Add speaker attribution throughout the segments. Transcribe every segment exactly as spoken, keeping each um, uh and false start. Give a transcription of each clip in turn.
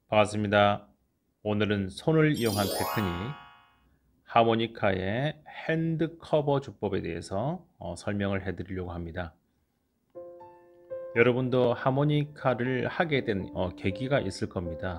Speaker 1: 반갑습니다. 오늘은 손을 이용한 테크닉 하모니카의 핸드 커버 주법에 대해서 어, 설명을 해 드리려고 합니다. 여러분도 하모니카를 하게 된 어, 계기가 있을 겁니다.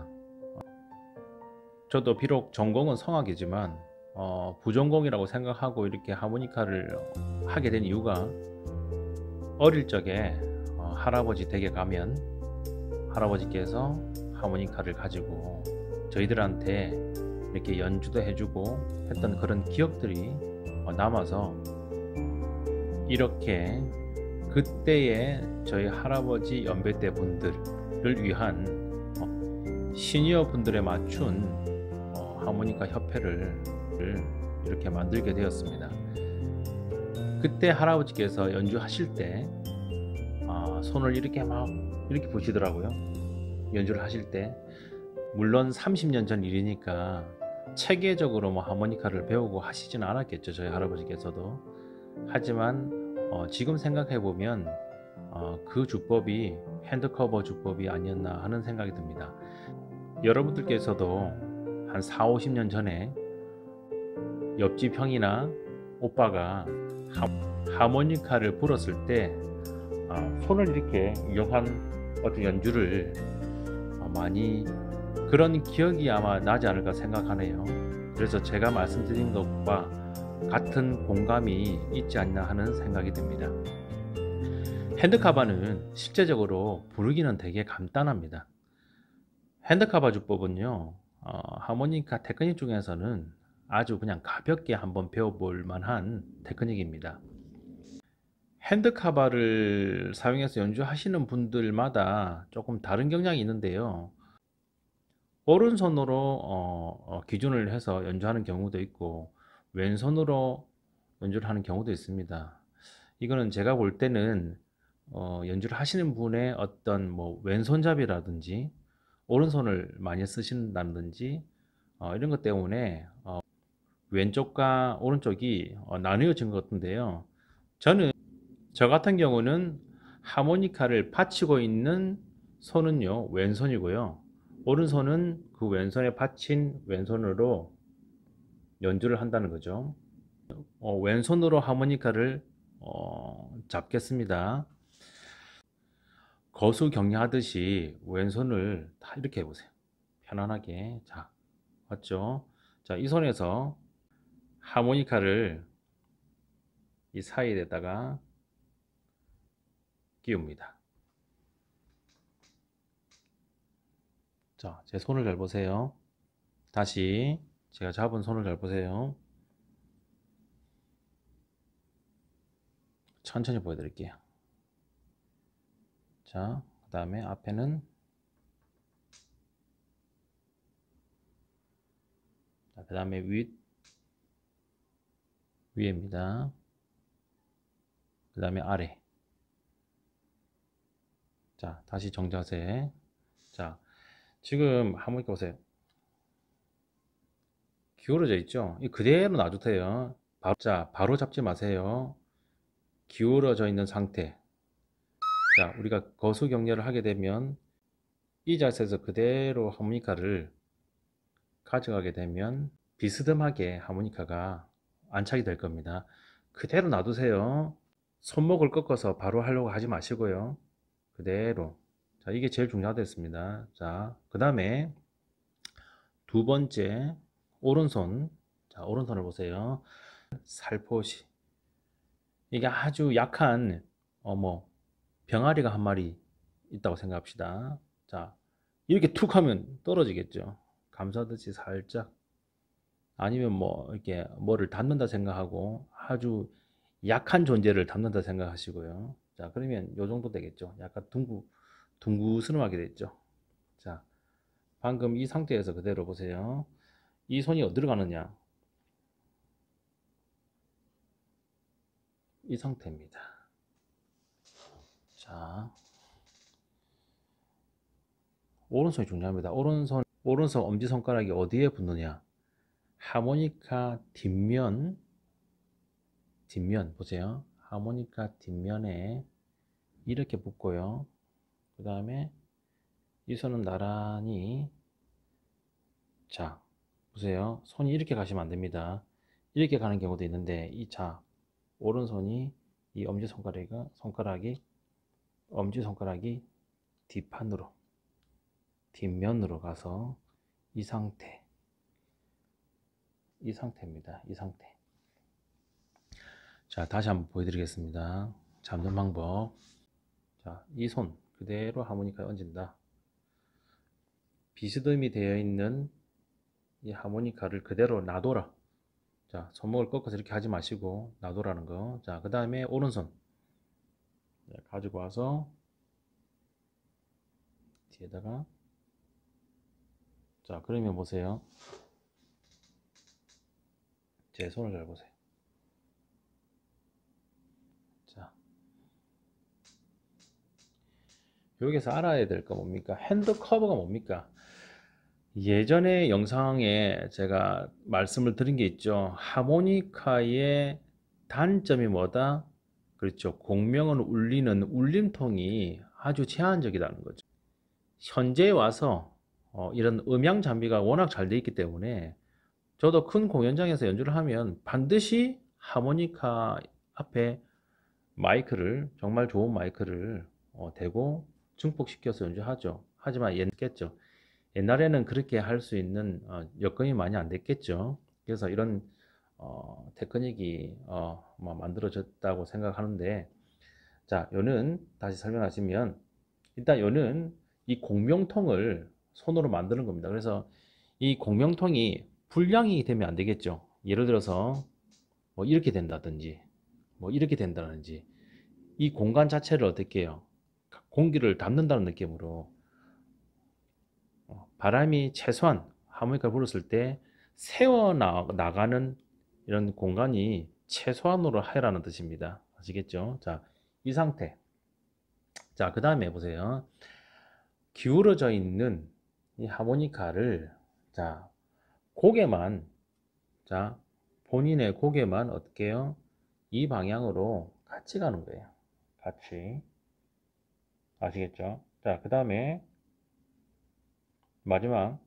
Speaker 1: 저도 비록 전공은 성악이지만 어, 부전공이라고 생각하고 이렇게 하모니카를 하게 된 이유가 어릴 적에 어, 할아버지 댁에 가면 할아버지께서 하모니카를 가지고 저희들한테 이렇게 연주도 해주고 했던 그런 기억들이 남아서 이렇게 그때의 저희 할아버지 연배대 분들을 위한 시니어 분들에 맞춘 하모니카 협회를 이렇게 만들게 되었습니다. 그때 할아버지께서 연주하실 때 손을 이렇게 막 이렇게 보시더라고요. 연주를 하실 때. 물론 삼십 년 전 일이니까 체계적으로 뭐 하모니카를 배우고 하시진 않았겠죠, 저희 할아버지께서도. 하지만 어, 지금 생각해 보면 어, 그 주법이 핸드커버 주법이 아니었나 하는 생각이 듭니다. 여러분들께서도 한 사오십 년 전에 옆집 형이나 오빠가 하모니카를 불었을 때 어, 손을 이렇게 이용한 어떤 연주를 어, 많이 그런 기억이 아마 나지 않을까 생각하네요. 그래서 제가 말씀드린 것과 같은 공감이 있지 않나 하는 생각이 듭니다. 핸드카바는 실제적으로 부르기는 되게 간단합니다. 핸드카바 주법은요, 어, 하모니카 테크닉 중에서는 아주 그냥 가볍게 한번 배워볼 만한 테크닉입니다. 핸드카바를 사용해서 연주하시는 분들마다 조금 다른 경향이 있는데요. 오른손으로 어, 어, 기준을 해서 연주하는 경우도 있고 왼손으로 연주를 하는 경우도 있습니다. 이거는 제가 볼 때는 어, 연주를 하시는 분의 어떤 뭐 왼손잡이라든지 오른손을 많이 쓰신다든지 어, 이런 것 때문에 어, 왼쪽과 오른쪽이 어, 나뉘어진 것 같은데요. 저는 저 같은 경우는 하모니카를 받치고 있는 손은요 왼손이고요. 오른손은 그 왼손에 받친 왼손으로 연주를 한다는 거죠. 어, 왼손으로 하모니카를 어, 잡겠습니다. 거수 경례하듯이 왼손을 다 이렇게 해보세요. 편안하게. 자, 맞죠? 자, 이 손에서 하모니카를 이 사이에다가 끼웁니다. 자, 제 손을 잘 보세요. 다시 제가 잡은 손을 잘 보세요. 천천히 보여드릴게요. 자, 그 다음에 앞에는 그 다음에 윗 위에입니다. 그 다음에 아래. 자, 다시 정자세. 자, 지금 하모니카 보세요. 기울어져 있죠? 이 그대로 놔두세요. 바로, 자, 바로 잡지 마세요. 기울어져 있는 상태. 자, 우리가 거수 경례를 하게 되면 이 자세에서 그대로 하모니카를 가져가게 되면 비스듬하게 하모니카가 안착이 될 겁니다. 그대로 놔두세요. 손목을 꺾어서 바로 하려고 하지 마시고요. 그대로. 자, 이게 제일 중요하겠습니다. 자, 그 다음에 두 번째 오른손. 자, 오른손을 보세요. 살포시. 이게 아주 약한 어뭐 병아리가 한 마리 있다고 생각합시다. 자, 이렇게 툭 하면 떨어지겠죠. 감싸듯이 살짝. 아니면 뭐 이렇게 뭐를 닿는다 생각하고 아주 약한 존재를 닿는다 생각하시고요. 자, 그러면 요 정도 되겠죠. 약간 둥구 둥구스름하게 됐죠. 자, 방금 이 상태에서 그대로 보세요. 이 손이 어디로 가느냐? 이 상태입니다. 자, 오른손이 중요합니다. 오른손 오른손 엄지손가락이 어디에 붙느냐? 하모니카 뒷면 뒷면 보세요. 하모니카 뒷면에 이렇게 붙고요. 그 다음에 이 손은 나란히 자, 보세요. 손이 이렇게 가시면 안 됩니다. 이렇게 가는 경우도 있는데, 이 자, 오른손이, 이 엄지손가락이, 손가락이, 엄지손가락이 뒷판으로, 뒷면으로 가서 이 상태, 이 상태입니다. 이 상태. 자, 다시 한번 보여드리겠습니다. 잡는 방법. 자, 이 손 그대로 하모니카에 얹은다. 비스듬히 되어 있는 이 하모니카를 그대로 놔둬라. 자, 손목을 꺾어서 이렇게 하지 마시고 놔둬라는 거. 자, 그 다음에 오른손 가지고 와서 뒤에다가, 자, 그러면 보세요. 제 손을 잘 보세요. 자, 여기서 알아야 될 거 뭡니까? 핸드 커버가 뭡니까? 예전에 영상에 제가 말씀을 드린 게 있죠. 하모니카의 단점이 뭐다? 그렇죠. 공명을 울리는 울림통이 아주 제한적이라는 거죠. 현재에 와서 어, 이런 음향 장비가 워낙 잘 돼 있기 때문에 저도 큰 공연장에서 연주를 하면 반드시 하모니카 앞에 마이크를, 정말 좋은 마이크를 어, 대고 증폭시켜서 연주하죠. 하지만 옛겠죠. 옛날에는 그렇게 할 수 있는 어, 여건이 많이 안 됐겠죠. 그래서 이런 어, 테크닉이 어, 뭐 만들어졌다고 생각하는데, 자, 요는 다시 설명하시면, 일단 요는 이 공명통을 손으로 만드는 겁니다. 그래서 이 공명통이 불량이 되면 안 되겠죠. 예를 들어서 뭐 이렇게 된다든지 뭐 이렇게 된다든지, 이 공간 자체를 어떻게 해요? 공기를 담는다는 느낌으로 어, 바람이 최소한 하모니카를 불었을 때 새어 나가는 이런 공간이 최소한으로 하라는 뜻입니다. 아시겠죠? 자, 이 상태. 자, 그 다음에 보세요. 기울어져 있는 이 하모니카를, 자, 고개만, 자, 본인의 고개만 어떻게 해요? 이 방향으로 같이 가는 거예요. 같이. 아시겠죠? 자, 그 다음에 마지막.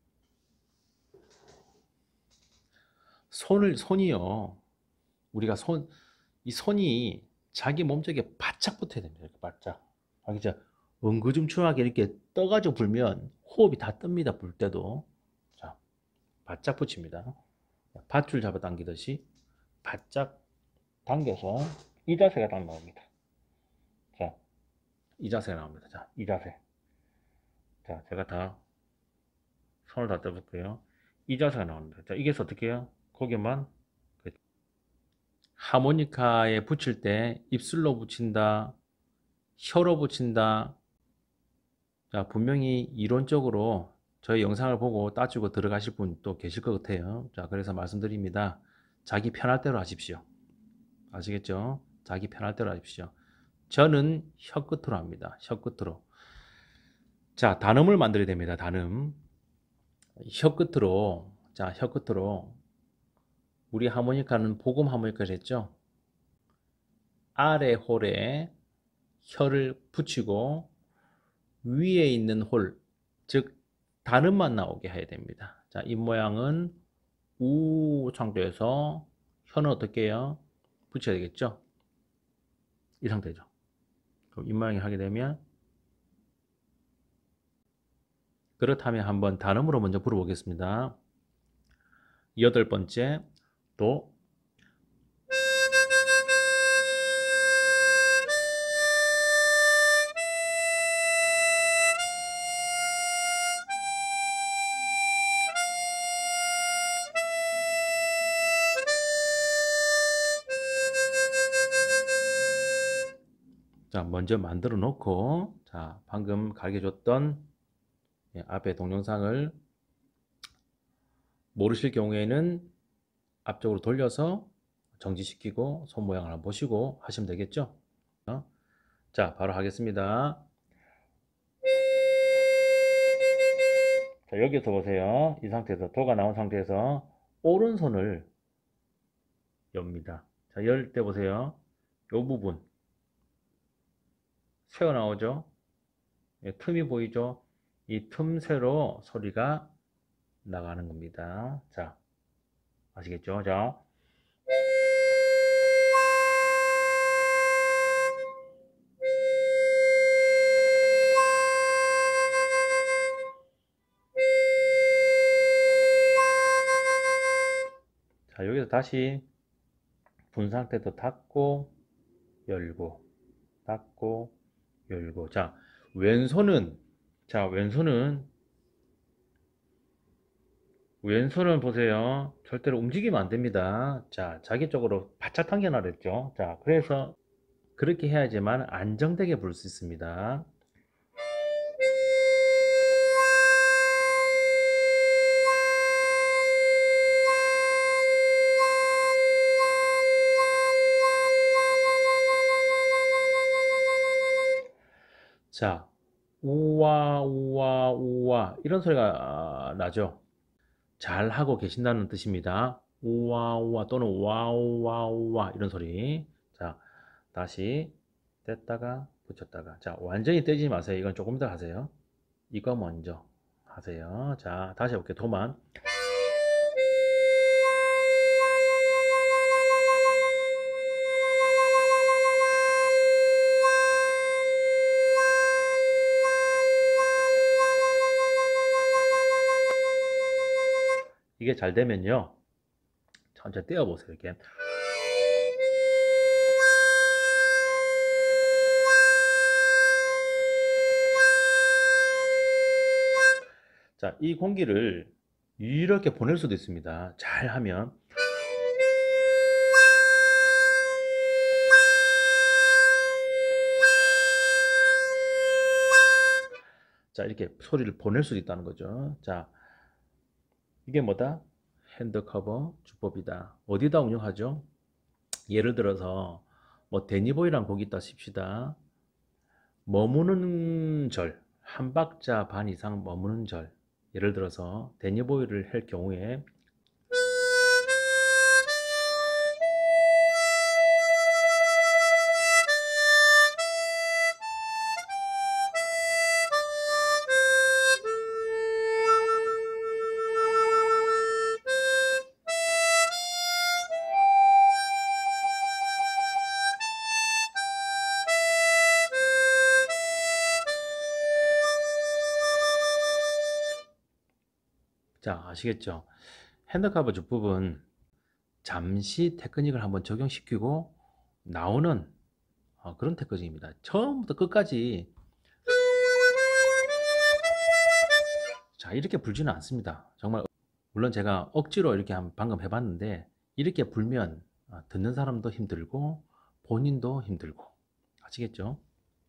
Speaker 1: 손을, 손이요. 우리가 손, 이 손이 자기 몸쪽에 바짝 붙어야 됩니다. 이렇게 바짝. 알겠죠? 엉거줌춤하게 이렇게 떠가지고 불면 호흡이 다 뜹니다. 불 때도. 자, 바짝 붙입니다. 밧줄 잡아 당기듯이 바짝 당겨서 이 자세가 딱 나옵니다. 자, 이 자세가 나옵니다. 자, 이 자세. 자, 제가 다 손을 다 떼볼게요. 이 자세가 나옵니다. 자, 이게 어떻게 해요? 고개만 하모니카에 붙일 때 입술로 붙인다, 혀로 붙인다. 자, 분명히 이론적으로 저희 영상을 보고 따지고 들어가실 분 또 계실 것 같아요. 자, 그래서 말씀드립니다. 자기 편할 대로 하십시오. 아시겠죠? 자기 편할 대로 하십시오. 저는 혀 끝으로 합니다. 혀 끝으로. 자, 단음을 만들어야 됩니다. 단음. 혀 끝으로. 자, 혀 끝으로. 우리 하모니카는 복음 하모니카를 했죠? 아래 홀에 혀를 붙이고 위에 있는 홀, 즉 단음만 나오게 해야 됩니다. 자, 입 모양은 우 상태에서 혀는 어떻게 해요? 붙여야 되겠죠? 이 상태죠. 그럼 입 모양이 하게 되면, 그렇다면 한번 단음으로 먼저 불어보겠습니다. 여덟 번째 도. 자, 먼저 만들어 놓고, 자, 방금 가르쳐 줬던 앞에 동영상을 모르실 경우에는 앞쪽으로 돌려서 정지시키고 손 모양을 한번 보시고 하시면 되겠죠? 어? 자, 바로 하겠습니다. 자, 여기서 보세요. 이 상태에서, 도가 나온 상태에서 오른손을 엽니다. 자, 열 때 보세요. 이 부분 새어 나오죠? 예, 틈이 보이죠? 이 틈새로 소리가 나가는 겁니다. 자, 아시겠죠? 자. 자, 여기서 다시 분 상태도 닫고 열고 닫고 열고. 자, 왼손은 자 왼손은 왼손은 보세요. 절대로 움직이면 안 됩니다. 자, 자기 쪽으로 바짝 당겨놔야 됐죠. 자, 그래서 그렇게 해야지만 안정되게 부를 수 있습니다. 자, 우와 우와 우와 이런 소리가 나죠. 잘 하고 계신다는 뜻입니다. 우와 우와 또는 와우 와우 와 이런 소리. 자, 다시 뗐다가 붙였다가. 자, 완전히 떼지 마세요. 이건 조금 더 하세요. 이거 먼저 하세요. 자, 다시 해볼게요. 도만. 이게 잘 되면요, 천천히 떼어보세요. 이렇게. 자, 이 공기를 이렇게 보낼 수도 있습니다. 잘 하면. 자, 이렇게 소리를 보낼 수도 있다는 거죠. 자, 이게 뭐다? 핸드 커버 주법이다. 어디다 운영하죠? 예를 들어서 뭐 데니보이란 곡이 있다 칩시다. 머무는 절, 한 박자 반 이상 머무는 절. 예를 들어서 데니보이를 할 경우에 자, 아시겠죠? 핸드커버 주법은 잠시 테크닉을 한번 적용시키고 나오는 어, 그런 테크닉입니다. 처음부터 끝까지 자, 이렇게 불지는 않습니다. 정말 물론 제가 억지로 이렇게 한 방금 해봤는데 이렇게 불면 어, 듣는 사람도 힘들고 본인도 힘들고. 아시겠죠?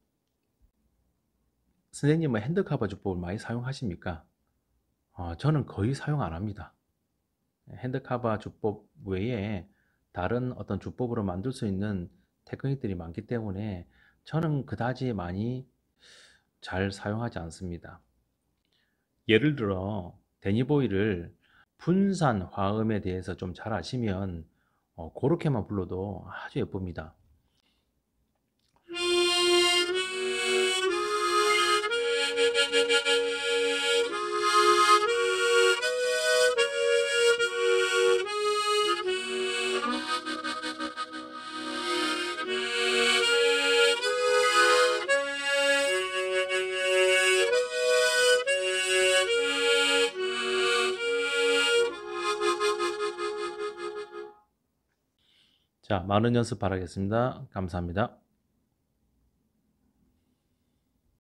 Speaker 1: 선생님은 핸드커버 주법을 많이 사용하십니까? 어, 저는 거의 사용 안 합니다. 핸드커버 주법 외에 다른 어떤 주법으로 만들 수 있는 테크닉들이 많기 때문에 저는 그다지 많이 잘 사용하지 않습니다. 예를 들어 데니보이를 분산 화음에 대해서 좀 잘 아시면 어, 그렇게만 불러도 아주 예쁩니다. 자, 많은 연습 바라겠습니다. 감사합니다.